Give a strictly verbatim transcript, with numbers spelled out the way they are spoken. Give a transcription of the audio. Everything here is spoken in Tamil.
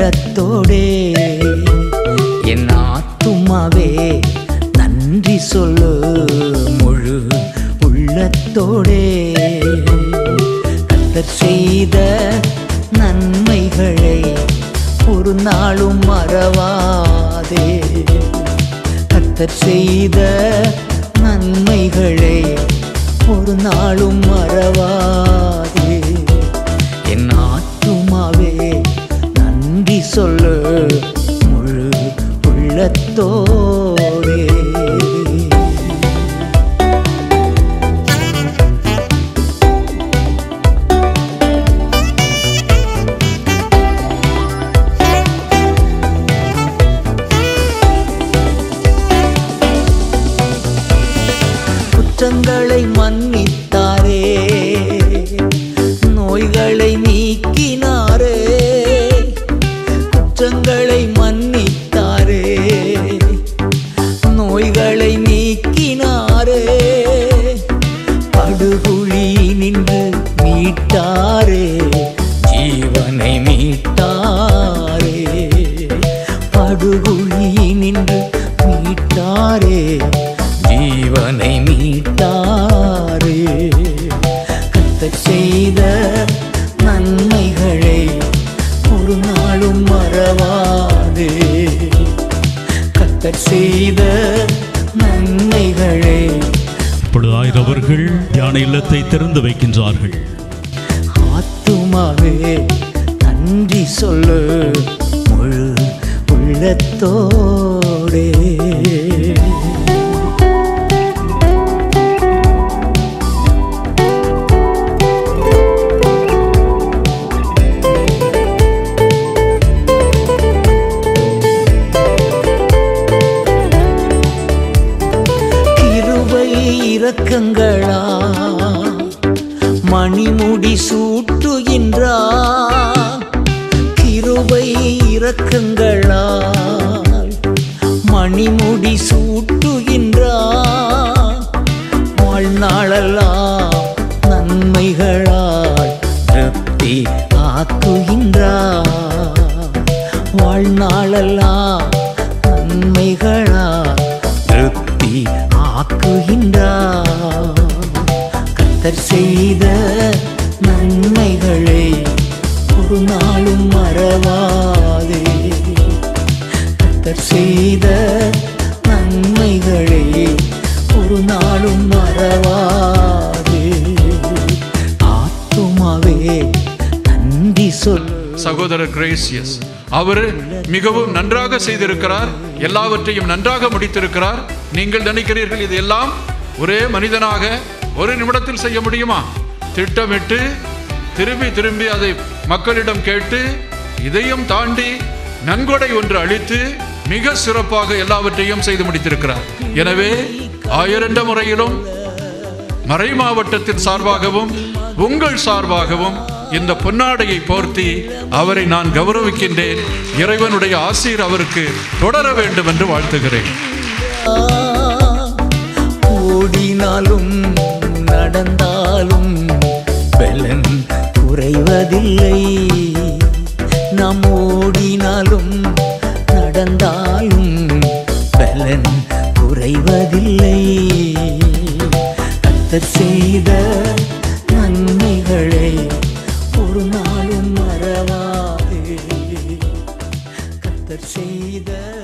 உள்ளத்தோடே என் ஆத்துமாவே நன்றி சொல்லு முழு உள்ளத்தோடே. கர்த்தர் செய்த நன்மைகளை ஒரு நாளும் மறவாதே. கர்த்தர் செய்த நன்மைகளை ஒரு நாளும் மறவாதே. என் ஆத்துமாவே நன்றி சொல்லு முழு உள்ளத்தோடே. குற்றங்களை மன்னித்தாரே, நோய்களை நீக்கினாரே. குற்றங்களை மன்னித்தாரே, நோய்களை நீக்கினாரே. படுகுழி நின்று மீட்டாரே, ஜீவனை மீட்டாரே. படுகுழி நின்று மீட்டாரே, ஜீவனை மீட்டாரே. கர்த்தர் செய்த நன்மைகளை ஒரு நாளும் மறவாதே. கர்த்தர் செய்த நன்மைகளை. இப்பொழுது ஆயிரவர்கள் தியான இல்லத்தை திறந்து வைக்கின்றார்கள். ஆத்துமாவே நன்றி சொல்லு முழு உள்ளத்தோடே. இரக்கங்களா மணிமுடி சூட்டுகின்றார். கிருபை இரக்கங்களா மணிமுடி சூட்டுகின்றார். வாழ்நாளெல்லாம் நன்மைகளால் திருப்தி ஆக்குகின்றார். வாழ்நாளெல்லாம் நன்மைகளால் திருப்தி ஆக்குகின்றார். கர்த்தர் செய்த நன்மைகளை ஒரு நாளும் மறவாதே. கர்த்தர் செய்த நன்மைகளை ஒரு நாளும் மறவாதே. ஆத்துமாவே நன்றி சொல். சகோதரர் கிரேசியஸ் அவர் மிகவும் நன்றாக செய்திருக்கிறார், எல்லாவற்றையும் நன்றாக முடித்திருக்கிறார். நீங்கள் நினைக்கிறீர்கள் இது எல்லாம் ஒரே மனிதனாக ஒரு நிமிடத்தில் செய்ய முடியுமா? திட்டமிட்டு திரும்பி திரும்பி அதை மக்களிடம் கேட்டு இதையும் தாண்டி நன்கொடை ஒன்று அளித்து மிக சிறப்பாக எல்லாவற்றையும் செய்து முடித்திருக்கிறார். எனவே ஆயிரண்ட முறையிலும் மறை மாவட்டத்தின் சார்பாகவும் உங்கள் சார்பாகவும் இந்த பொன்னாடையை போர்த்தி அவரை நான் கௌரவிக்கின்றேன். இறைவனுடைய ஆசீர் அவருக்கு தொடர வேண்டும் என்று வாழ்த்துகிறேன். ஓடினாலும் நடந்தாலும் பலன் குறைவதில்லை. நாம் ஓடினாலும் நடந்தாலும் பலன் குறைவதில்லை. கர்த்தர் செய்த நன்மைகளை ஒரு நாளும் மறவாதே. கர்த்தர் செய்த